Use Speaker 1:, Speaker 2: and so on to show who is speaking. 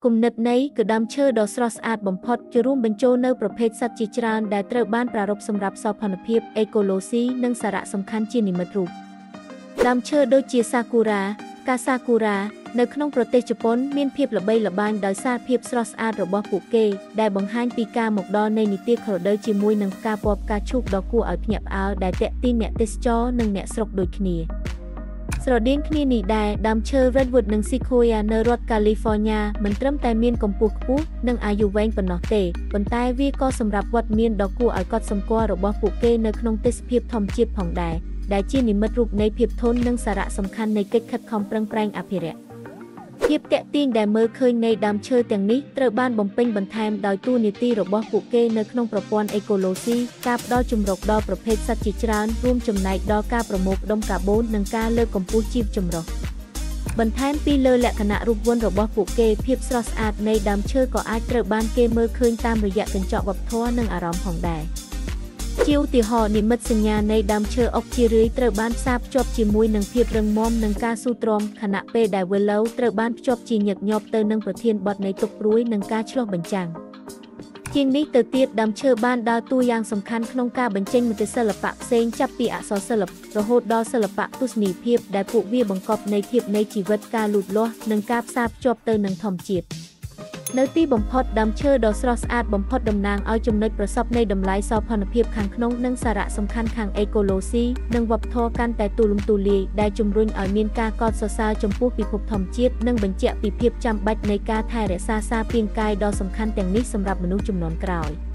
Speaker 1: គុណិតនៃគឺដើមឈើដ៏ស្រស់ស្អាតបំផុតជារួមបញ្ចូលនៅប្រភេទសត្វជាច្រើនដែលត្រូវបានប្រារព្ធសម្រាប់សោភ័ណភាពអេកូឡូស៊ីនិងសារៈសំខាន់ជានិមិត្តរូបដើមឈើដូចជាសាគូរ៉ាកាសាគូរ៉ានៅក្នុងប្រទេសជប៉ុនមានភាពល្បីល្បាញដោយសារភាពស្រស់ស្អាតរបស់ពួកគេដែលបង្ហាញពីការមកដល់នៃនីតិខរដូវជាមួយនឹងផ្កាពណ៌ផ្កាឈូកដ៏គួរឲ្យភ្ញាក់ផ្អើលដែលទាក់ទាញអ្នកទេសចរនិងអ្នកស្រុកដូចគ្នាស្រដៀងគ្នានេះដែរដើមឈើ Redwood និង Sequoia នៅរដ្ឋ California មិនត្រឹមតែមានកម្ពស់ខ្ពស់និងអាយុវែងប៉ុណ្ណោះទេប៉ុន្តែវាក៏សម្រាប់វត្តមានដ៏គួរឲ្យកត់សម្គាល់របស់ពួកគេនៅក្នុងទេសភាពធម្មជាតិផងដែរដែលជានិមិត្តរូបនៃភាពធន់និងសារៈសំខាន់នៃកិច្ចខិតខំប្រឹងប្រែងអភិរក្សភាពតាក់ទាញដែលមើលឃើញនៃដើមឈើទាំងនេះត្រូវបានបំពេញបន្ថែមដោយតួនាទីរបស់ពួកគេនៅក្នុងប្រព័ន្ធអេកូឡូស៊ីការផ្ដល់ជម្រកដល់ប្រភេទសត្វជាច្រើនរួមចំណែកដល់ការប្រមូលផ្ដុំកាបូននិងការលើកកម្ពស់ជីវចម្រុះបន្ថែមពីលើលក្ខណៈរូបវន្តរបស់ពួកគេភាពស្រស់ស្អាតនៃដើមឈើក៏អាចត្រូវបានគេមើលឃើញតាមរយៈកញ្ចក់វប្បធម៌និងអារម្មណ៍ផងដែរជាឧទាហរណ៍និមិត្តសញ្ញានៃដើមឈើអុកជារឿយត្រូវបានផ្សារភ្ជាប់ជាមួយនឹងភាពរឹងមាំនិងការស៊ូទ្រាំខណៈពេលដែល willow ត្រូវបានភ្ជាប់ជាញឹកញាប់ទៅនឹងប្រធានបទនៃទុក្ខព្រួយនិងការឆ្លុះបញ្ចាំងជាងនេះទៅទៀតដើមឈើបានដើរតួយ៉ាងសំខាន់ក្នុងការបញ្ចេញមតិសិល្បៈផ្សេងចាប់ពីអក្សរសិល្បៈរហូតដល់សិល្បៈទស្សនីយភាពដែលពួកវាបង្កប់នៃភាពនៃជីវិតការលូតលាស់និងការផ្សារភ្ជាប់ទៅនឹងធម្មជាតិនៅទីបំផុតដើមឈើដ៏ស្រស់ស្អាតបំផុតតំណាងឲ្យចំណុចប្រសព្វនៃតម្លៃសោភ័ណភាពខាងក្នុងនិងសារៈសំខាន់ខាងអេកូឡូស៊ីនិងវប្បធម៌កាន់តែទូលំទូលាយដែលជំរុញឲ្យមានការកោតសរសើរចំពោះពិភពធម្មជាតិនិងបញ្ជាក់ពីភាពចាំបាច់នៃការថែរក្សាសារពាង្គកាយដ៏សំខាន់ទាំងនេះសម្រាប់មនុស្សជំនាន់ក្រោយ។